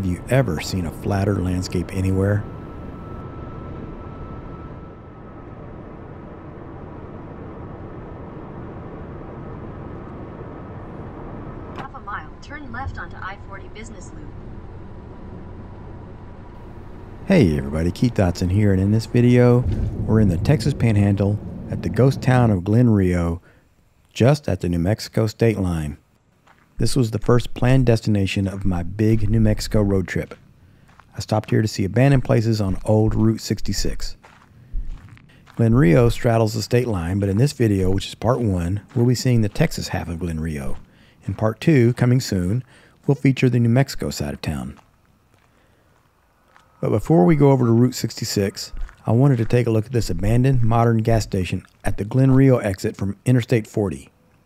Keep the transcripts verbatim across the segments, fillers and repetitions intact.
Have you ever seen a flatter landscape anywhere? Half a mile, turn left onto I forty Business Loop. Hey everybody, Keith Dotson here, and in this video, we're in the Texas Panhandle at the ghost town of Glenrio, just at the New Mexico state line. This was the first planned destination of my big New Mexico road trip. I stopped here to see abandoned places on old Route sixty-six. Glenrio straddles the state line, but in this video, which is part one, we'll be seeing the Texas half of Glenrio. In part two, coming soon, we'll feature the New Mexico side of town. But before we go over to Route sixty-six, I wanted to take a look at this abandoned modern gas station at the Glenrio exit from Interstate forty.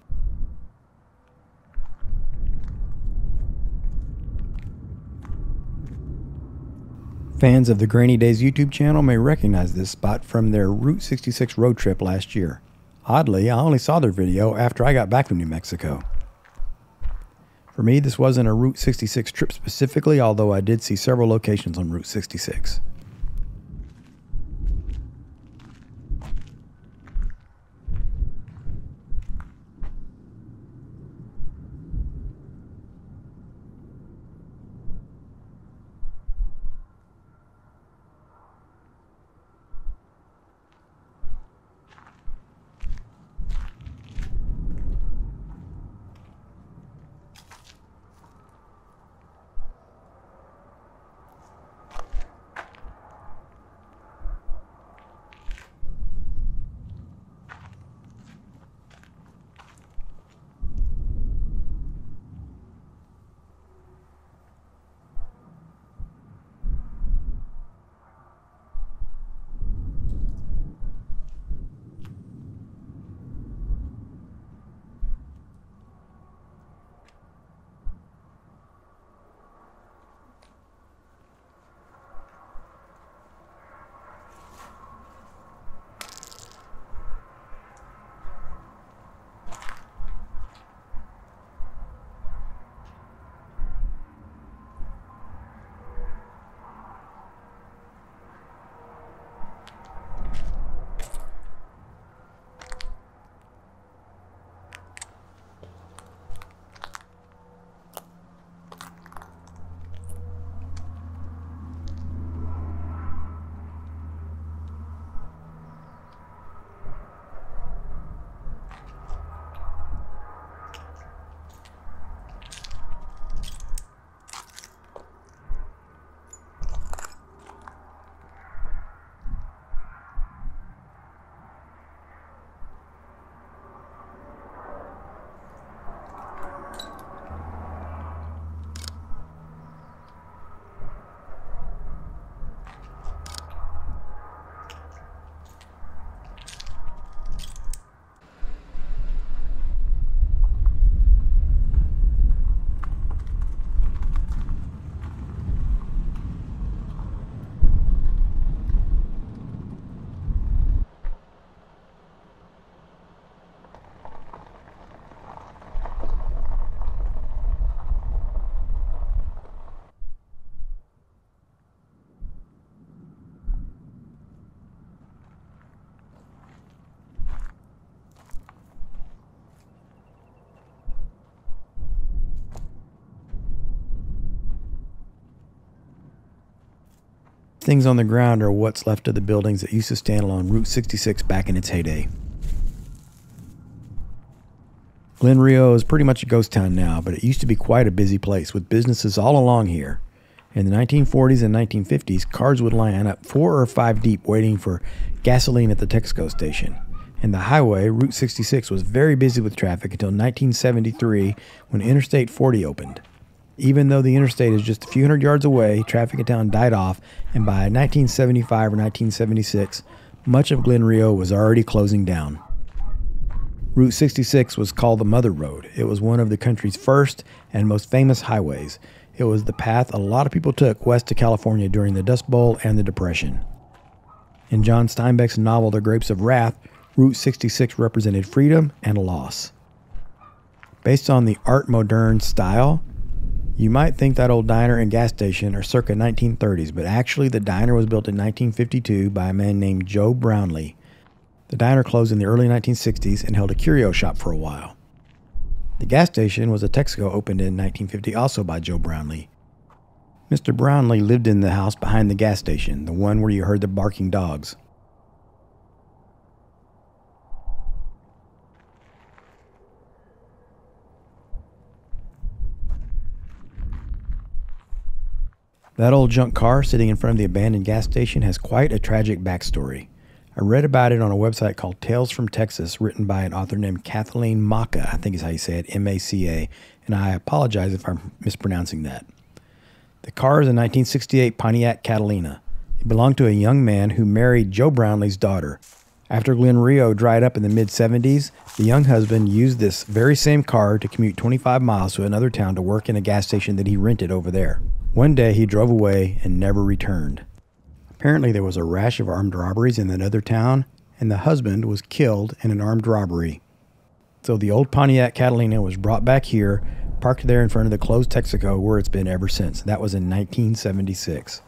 Fans of the Grainy Days YouTube channel may recognize this spot from their Route sixty-six road trip last year. Oddly, I only saw their video after I got back from New Mexico. For me, this wasn't a Route sixty-six trip specifically, although I did see several locations on Route sixty-six. Things on the ground are what's left of the buildings that used to stand along Route sixty-six back in its heyday. Glenrio is pretty much a ghost town now, but it used to be quite a busy place with businesses all along here. In the nineteen forties and nineteen fifties, cars would line up four or five deep waiting for gasoline at the Texaco station. And the highway, Route sixty-six, was very busy with traffic until nineteen seventy-three when Interstate forty opened. Even though the interstate is just a few hundred yards away, traffic in town died off, and by nineteen seventy-five or nineteen seventy-six, much of Glenrio was already closing down. Route sixty-six was called the Mother Road. It was one of the country's first and most famous highways. It was the path a lot of people took west to California during the Dust Bowl and the Depression. In John Steinbeck's novel The Grapes of Wrath, Route sixty-six represented freedom and loss. Based on the Art Moderne style, You might think that old diner and gas station are circa nineteen thirties, but actually the diner was built in nineteen fifty-two by a man named Joe Brownlee. The diner closed in the early nineteen sixties and held a curio shop for a while. The gas station was a Texaco opened in nineteen fifty, also by Joe Brownlee. Mister Brownlee lived in the house behind the gas station, the one where you heard the barking dogs. That old junk car sitting in front of the abandoned gas station has quite a tragic backstory. I read about it on a website called Tales from Texas, written by an author named Kathleen Maca, I think is how you say it, M A C A, and I apologize if I'm mispronouncing that. The car is a nineteen sixty-eight Pontiac Catalina. It belonged to a young man who married Joe Brownlee's daughter. After Glenrio dried up in the mid seventies, the young husband used this very same car to commute twenty-five miles to another town to work in a gas station that he rented over there. One day he drove away and never returned. Apparently there was a rash of armed robberies in that other town, and the husband was killed in an armed robbery. So the old Pontiac Catalina was brought back here, parked there in front of the closed Texaco where it's been ever since. That was in nineteen seventy-six.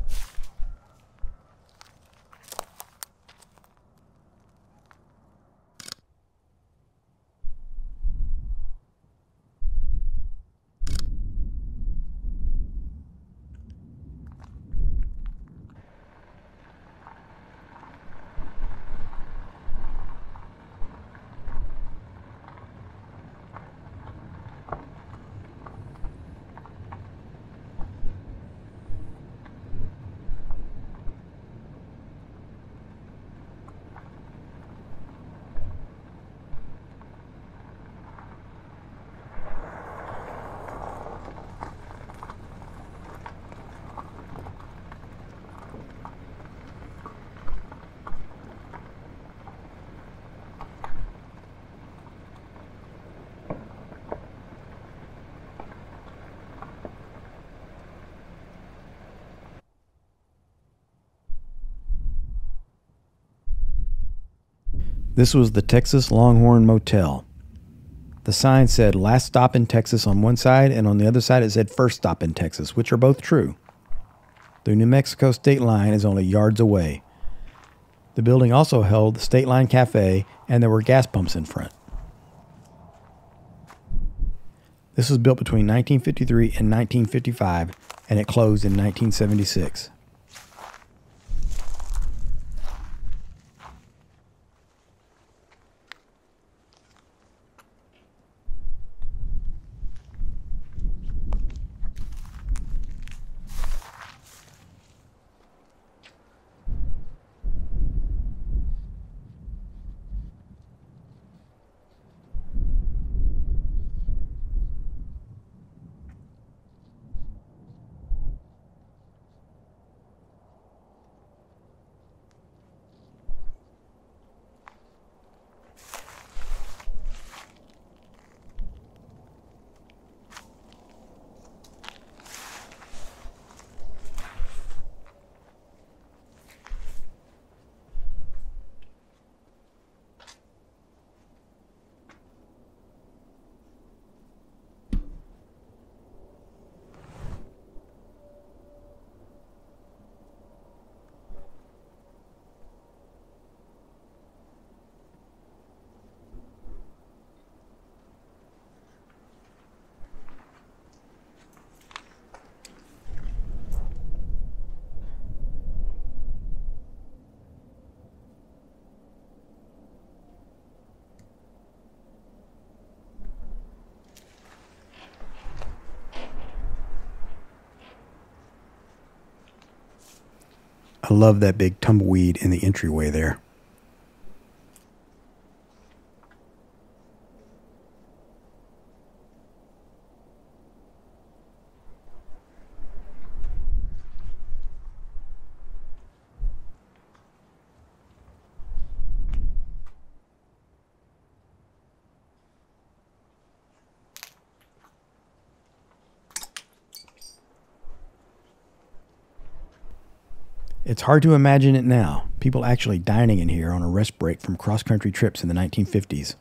This was the Texas Longhorn Motel. The sign said last stop in Texas on one side, and on the other side it said first stop in Texas, which are both true. The New Mexico state line is only yards away. The building also held the State Line Cafe, and there were gas pumps in front. This was built between nineteen fifty-three and nineteen fifty-five, and it closed in nineteen seventy-six. I love that big tumbleweed in the entryway there. It's hard to imagine it now, people actually dining in here on a rest break from cross-country trips in the nineteen fifties.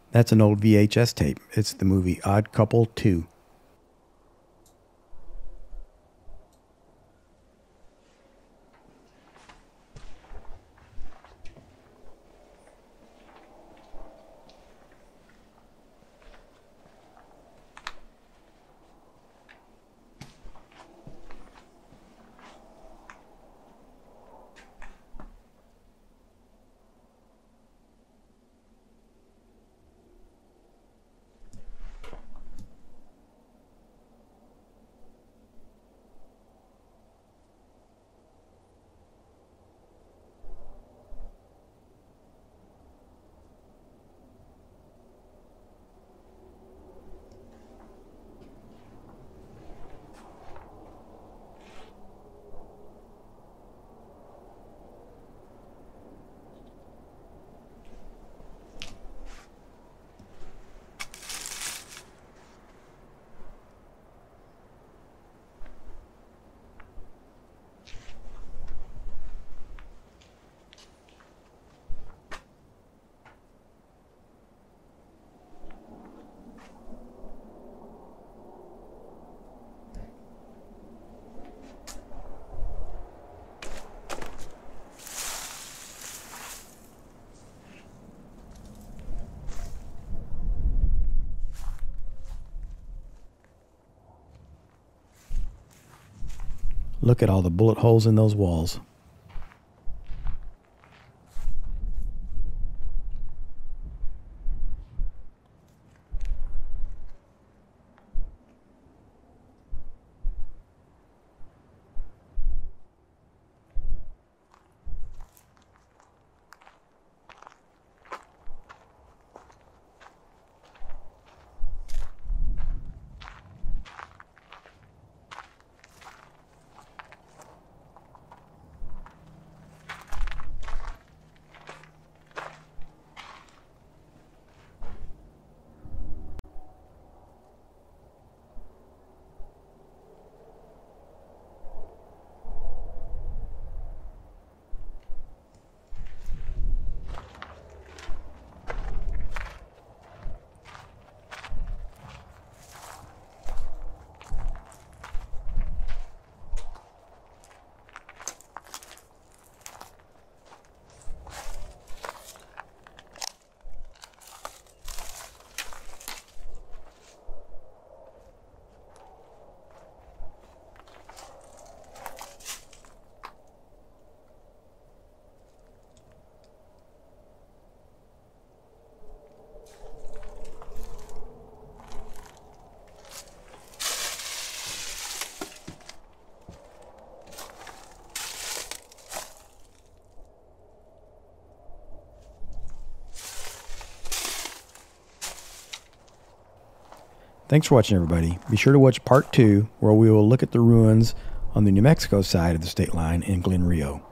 That's an old V H S tape. It's the movie Odd Couple two. Look at all the bullet holes in those walls. Thanks for watching, everybody. Be sure to watch part two, where we will look at the ruins on the New Mexico side of the state line in Glenrio.